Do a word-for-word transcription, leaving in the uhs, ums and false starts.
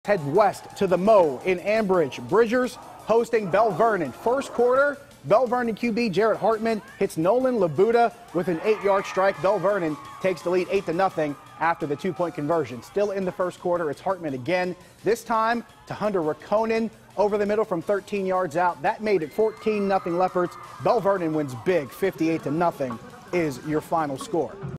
Head west to the Mo in Ambridge. Bridgers hosting Belle Vernon. First quarter, Belle Vernon Q B Jarrett Hartman hits Nolan Labuda with an eight-yard strike. Belle Vernon takes the lead eight to nothing after the two-point conversion. Still in the first quarter, it's Hartman again. This time to Hunter Rakonen over the middle from thirteen yards out. That made it fourteen nothing Leopards. Belle Vernon wins big, fifty-eight to nothing is your final score.